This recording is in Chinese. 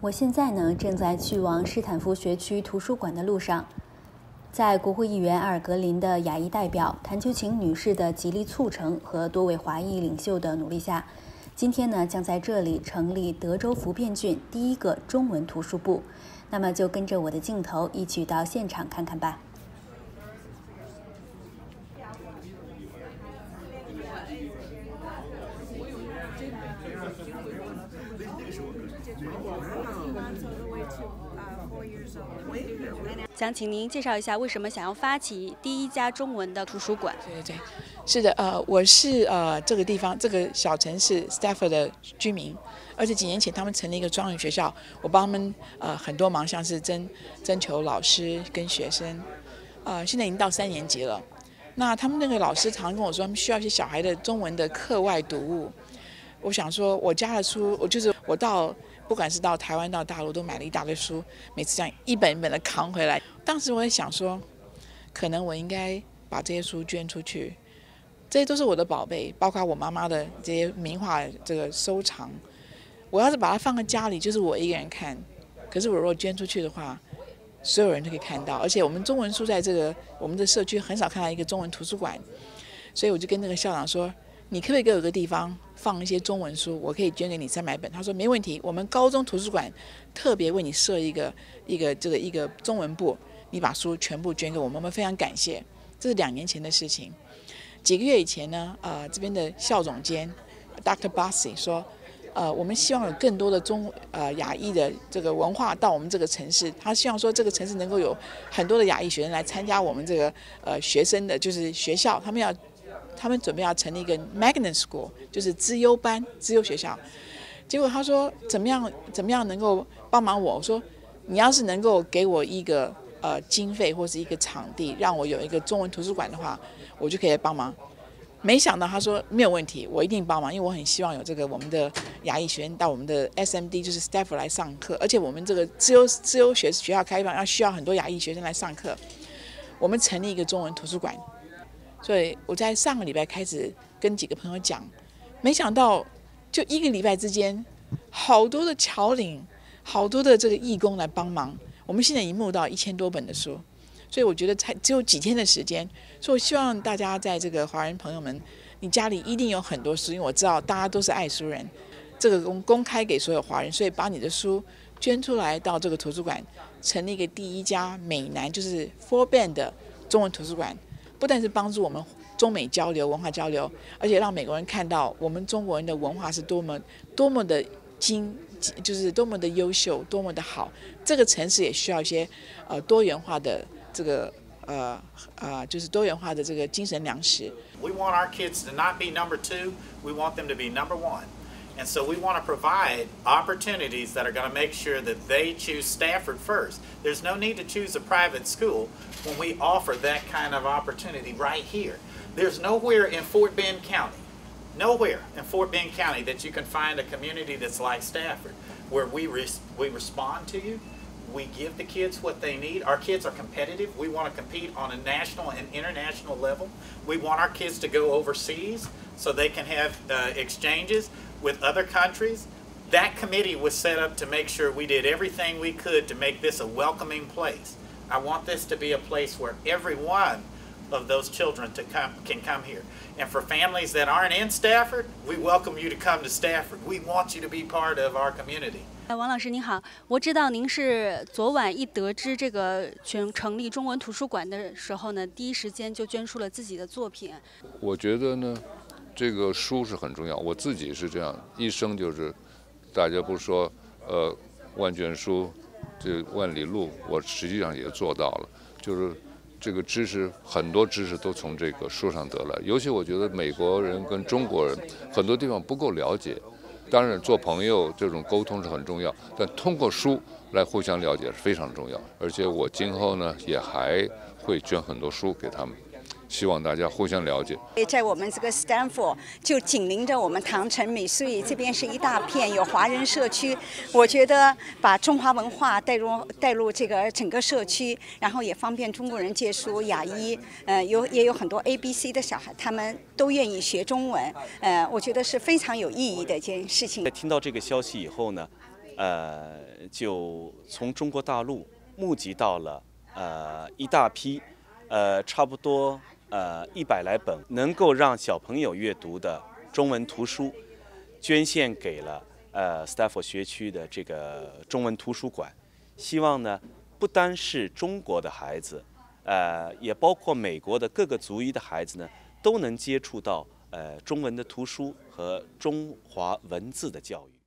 我现在呢正在去往斯坦福学区图书馆的路上，在国会议员阿尔格林的亚裔代表谭秋晴女士的极力促成和多位华裔领袖的努力下，今天呢将在这里成立德州福变郡第一个中文图书部。那么就跟着我的镜头一起到现场看看吧。想请您介绍一下为什么想要发起第一家中文的图书馆？ 对，是的，我是这个地方这个小城市 Stafford 的居民，而且几年前他们成立一个专门学校，我帮他们很多忙，像是征求老师跟学生，现在已经到3年级了。那他们那个老师常跟我说，他们需要一些小孩的中文的课外读物。我想说，我家的书，我到不管是到台湾到大陆都买了一大堆书，每次这样一本一本的扛回来。当时我也想说，可能我应该把这些书捐出去，这些都是我的宝贝，包括我妈妈的这些名画这个收藏。我要是把它放在家里，就是我一个人看。可是我如果捐出去的话，所有人都可以看到。而且我们中文书在我们的社区很少看到一个中文图书馆，所以我就跟那个校长说，你可不可以给我一个地方放一些中文书，我可以捐给你300本。他说没问题，我们高中图书馆特别为你设一个中文部，你把书全部捐给我们，我们非常感谢。这是2年前的事情。几个月以前呢，这边的校总监 Dr. Bassi 说，我们希望有更多的亚裔的这个文化到我们这个城市。他希望说这个城市能够有很多的亚裔学生来参加我们这个学生的就是学校，他们准备要成立一个 Magnet School， 就是资优班、资优学校。结果他说怎么样能够帮忙我？我说你要是能够给我一个经费或是一个场地，让我有一个中文图书馆的话，我就可以来帮忙。没想到他说没有问题，我一定帮忙，因为我很希望有我们的亚裔学生到我们的 SMD 就是 Stafford 来上课，而且我们这个自由学校开放需要很多亚裔学生来上课。我们成立一个中文图书馆。所以我在上个礼拜开始跟几个朋友讲，没想到就1个礼拜之间，好多的侨领，好多的这个义工来帮忙。我们现在已经募到1000多本的书，所以我觉得才只有几天的时间。所以我希望大家在这个华人朋友们，你家里一定有很多书，因为我知道大家都是爱书人。这个公开给所有华人，所以把你的书捐出来到这个图书馆，成立一个第一家美南就是 4BAN 的中文图书馆。不但是帮助我们中美交流、文化交流，而且让美国人看到我们中国人的文化是多么的就是多么的优秀、多么的好。这个城市也需要一些多元化的这个就是多元化的这个精神粮食。 We want our kids to not be number 2. We want them to be number 1. And so we want to provide opportunities that are going to make sure that they choose Stafford first. There's no need to choose a private school when we offer that kind of opportunity right here. There's nowhere in Fort Bend County, that you can find a community that's like Stafford, where we respond to you. We give the kids what they need. Our kids are competitive. We want to compete on a national and international level. We want our kids to go overseas so they can have exchanges with other countries. That committee was set up to make sure we did everything we could to make this a welcoming place. I want this to be a place where every one of those children can come here. And for families that aren't in Stafford, we welcome you to come to Stafford. We want you to be part of our community. 王老师您好，我知道您是昨晚一得知这个成立中文图书馆的时候呢，第一时间就捐出了自己的作品。 我觉得呢，这个书是很重要。我自己是这样，一生就是，大家不是说万卷书，这万里路，我实际上也做到了，就是这个知识，很多知识都从这个书上得来。尤其我觉得美国人跟中国人很多地方不够了解。当然，做朋友这种沟通是很重要，但通过书来互相了解是非常重要。而且我今后呢，也还会捐很多书给他们，希望大家互相了解。 在我们这个 Stanford 就紧邻着我们唐城美术，这边是一大片有华人社区。我觉得把中华文化带入这个整个社区，然后也方便中国人借书。亚裔，也有很多 ABC 的小孩，他们都愿意学中文。我觉得是非常有意义的一件事情。 在听到这个消息以后呢， 就从中国大陆募集到了一大批差不多100来本能够让小朋友阅读的中文图书，捐献给了Stafford 学区的这个中文图书馆。希望呢，不单是中国的孩子，也包括美国的各个族裔的孩子呢，都能接触到中文的图书和中华文字的教育。